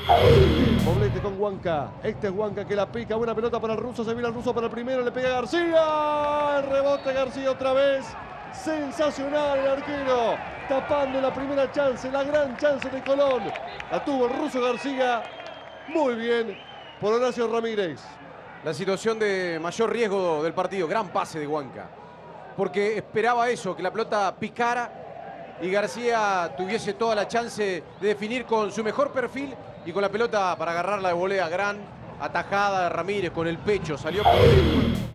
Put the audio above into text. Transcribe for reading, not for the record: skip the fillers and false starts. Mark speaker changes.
Speaker 1: Poblete con Huanca. Este es Huanca que la pica. Buena pelota para el ruso. Se viene el ruso para el primero. Le pega García. El rebote García otra vez. Sensacional el arquero. Tapando la primera chance. La gran chance de Colón. La tuvo el ruso García. Muy bien por Horacio Ramírez.
Speaker 2: La situación de mayor riesgo del partido. Gran pase de Huanca. Porque esperaba eso, que la pelota picara y García tuviese toda la chance de definir con su mejor perfil y con la pelota para agarrarla de volea. Gran atajada de Ramírez con el pecho. Salió por